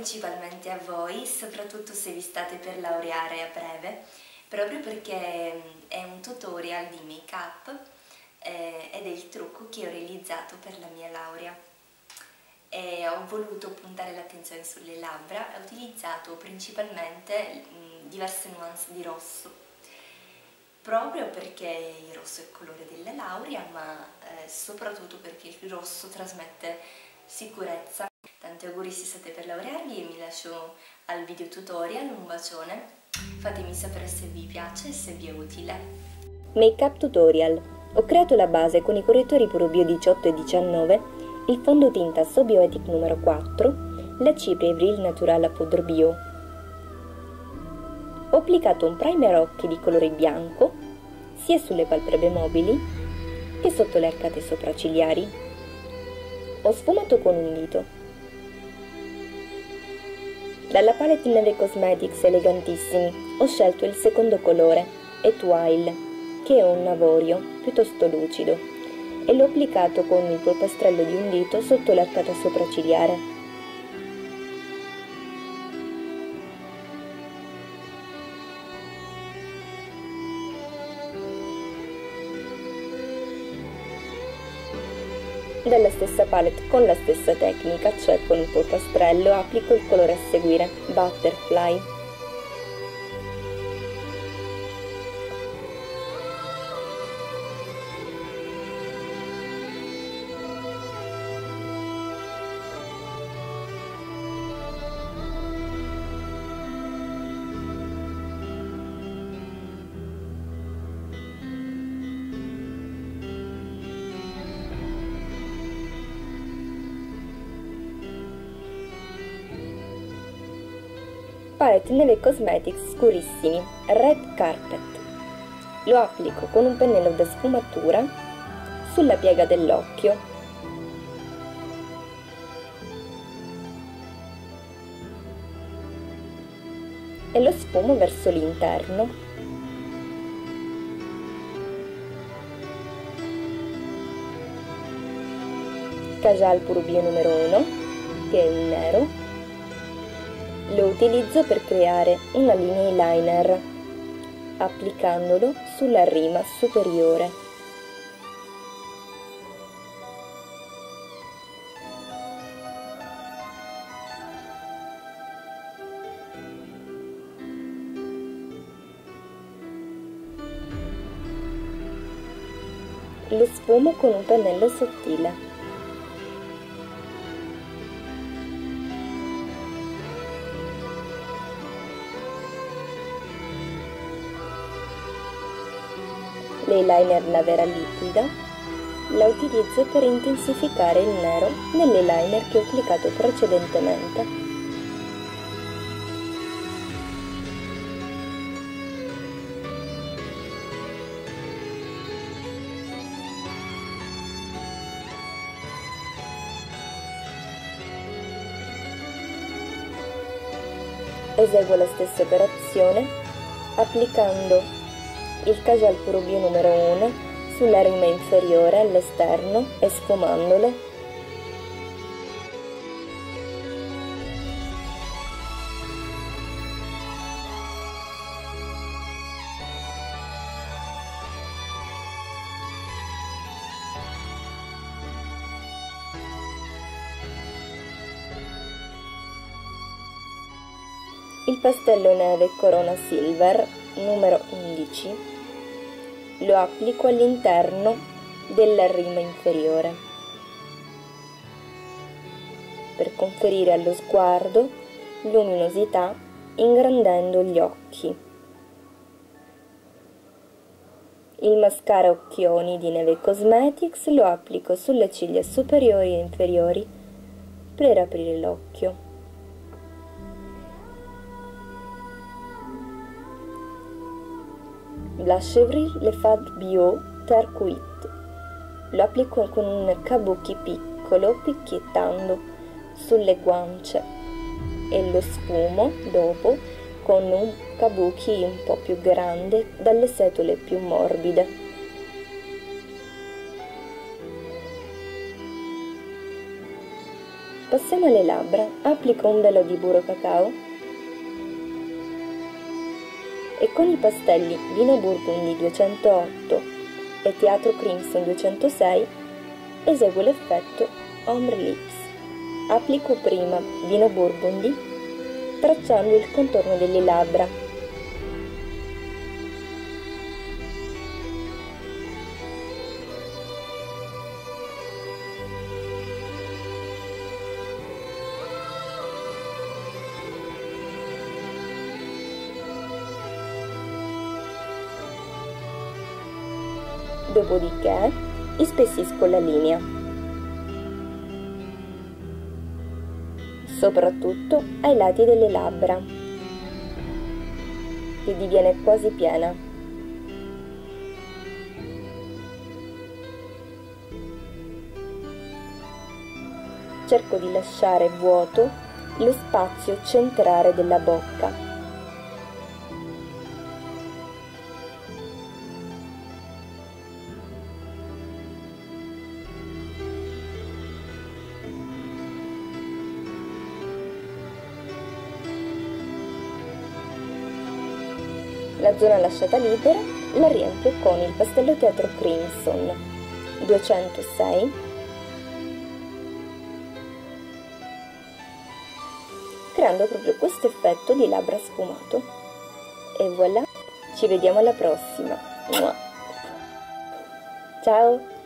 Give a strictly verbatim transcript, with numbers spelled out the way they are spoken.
principalmente a voi, soprattutto se vi state per laureare a breve, proprio perché è un tutorial di make-up eh, ed è il trucco che ho realizzato per la mia laurea. E ho voluto puntare l'attenzione sulle labbra e ho utilizzato principalmente mh, diverse nuance di rosso, proprio perché il rosso è il colore della laurea, ma eh, soprattutto perché il rosso trasmette sicurezza. Tanti auguri se state per laurearvi e mi lascio al video tutorial, un bacione, fatemi sapere se vi piace e se vi è utile. Make up tutorial. Ho creato la base con i correttori Puro Bio diciotto e diciannove, il fondotinta So Bioetic numero quattro, la cipria Vril Natural Poudre Bio. Ho applicato un primer occhi di colore bianco sia sulle palpebre mobili che sotto le arcate sopraccigliari. Ho sfumato con un dito. Dalla palette Neve Cosmetics Elegantissimi ho scelto il secondo colore, Etwile, che è un avorio piuttosto lucido, e l'ho applicato con il polpastrello di un dito sotto l'arcata sopraccigliare. Dalla stessa palette, con la stessa tecnica, cioè con il polpastrello, applico il colore a seguire, Butterfly. Palette Neve Cosmetics Scurissimi, Red Carpet. Lo applico con un pennello da sfumatura sulla piega dell'occhio. E lo sfumo verso l'interno. Kajal Puro Bio numero uno, che è un nero. Lo utilizzo per creare una linea eyeliner, applicandolo sulla rima superiore. Lo sfumo con un pennello sottile. L'eyeliner Lavera liquida la utilizzo per intensificare il nero nell'eyeliner che ho applicato precedentemente. Eseguo la stessa operazione applicando il Kajal Puro Bio numero uno sulla rima inferiore all'esterno e sfumandole. Il pastello neve Corona Silver numero undici lo applico all'interno della rima inferiore per conferire allo sguardo luminosità, ingrandendo gli occhi. Il mascara occhioni di Neve Cosmetics lo applico sulle ciglia superiori e inferiori per aprire l'occhio. Blush Vril Le Fad Bio Turquoise lo applico con un kabuki piccolo, picchiettando sulle guance, e lo sfumo dopo con un kabuki un po' più grande dalle setole più morbide. Passiamo alle labbra, applico un velo di burro cacao e con i pastelli Vino Burgundy duecentootto e Teatro Crimson duecentosei eseguo l'effetto Ombre Lips. Applico prima Vino Burgundy tracciando il contorno delle labbra. Dopodiché ispessisco la linea, soprattutto ai lati delle labbra, che diviene quasi piena. Cerco di lasciare vuoto lo spazio centrale della bocca. La zona lasciata libera la riempio con il pastello Teatro Crimson duecentosei, creando proprio questo effetto di labbra sfumato. E voilà, ci vediamo alla prossima. Ciao!